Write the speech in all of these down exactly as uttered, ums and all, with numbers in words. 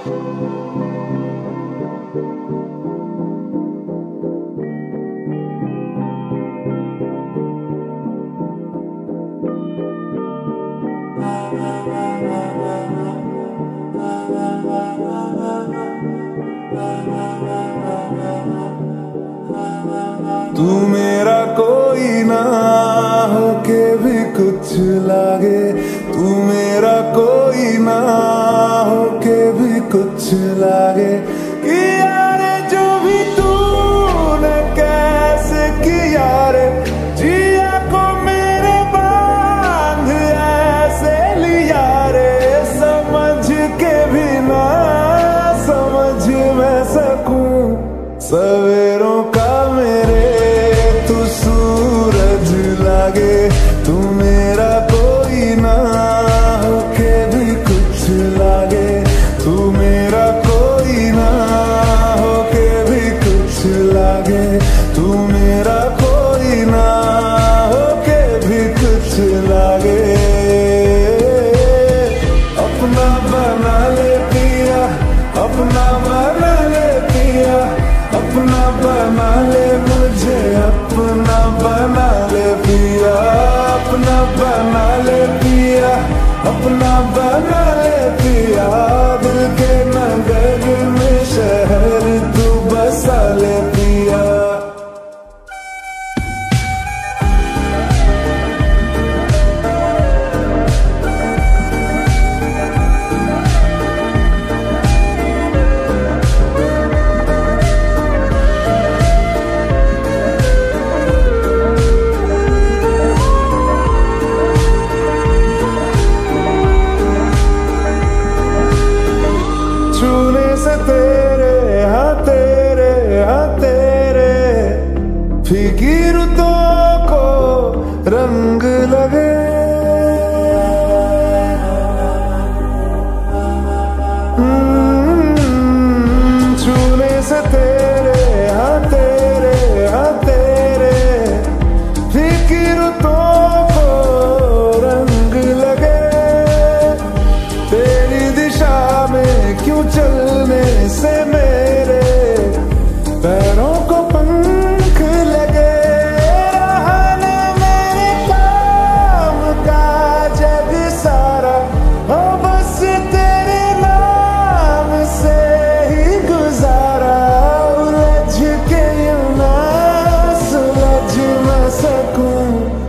तू मेरा कोई ना होके भी कुछ लागे, तू मेरा कोई ना होके भी कुछ लागे। कि यारे जो भी तूने कैसे किया रे, जिया को मेरे बांध ऐसे लिया रे। समझ के भी ना समझ मैं सकूं सवेरों का मेरे तू सूरज लागे। तू मेरा कोई ना होके भी कुछ लागे, तू मेरा कोई ना होके भी कुछ लागे, तू मेरा कोई ना होके भी कुछ लागे। अपना बना ले पिया, अपना बना ले पिया, अपना बना ले मुझे, अपना बना ले पिया, अपना बना ले पिया, अपना बना ले पिया। दिल के नगर में शहर तू बसा ले पिया। छूने से तेरे हाँ तेरे हाँ तेरे फीकी रुतों को रंग लगे। छूने से तेरे हाँ तेरे हाँ तेरे फीकी रुतों को रंग लगे। तेरी दिशा में क्यों चलने से मेरे पैरों को पंख लगे। रहने मेरे काम का जग सारा हो बस तेरे नाम से ही गुजारा। उलझ के यूं ना सुलझ न सकूं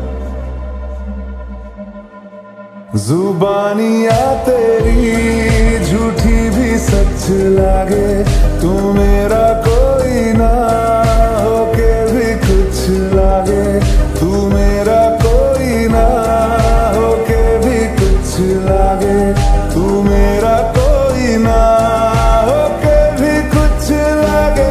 जुबानियाँ तेरी झूठी भी सच लागे। तू मेरा कोई ना होके भी कुछ लागे, तू मेरा कोई ना होके भी कुछ लागे, तू मेरा कोई ना होके भी कुछ लागे।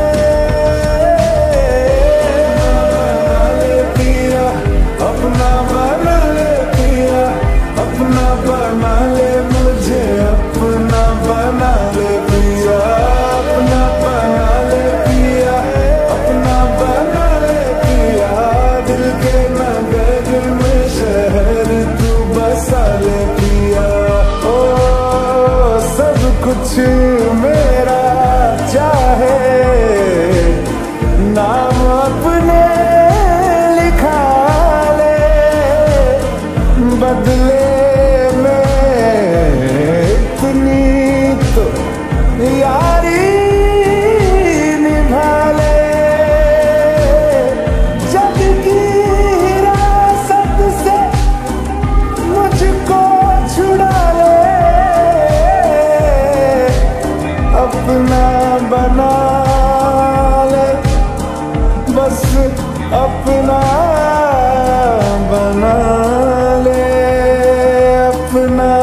अपना बना ले पिया, अपना बना ले मुझे, अपना बना ले पिया, अपना बना ले पिया, अपना बना ले पिया। दिल के नगर में शहर तू बसा ले पिया। ओ सब कुछ मेरा चाहे नाम अपने लिखा ले, बदले यारी निभा ले। जग की हिरासत से मुझको छुड़ा ले, अपना बना ले, बस अपना बना ले, अपना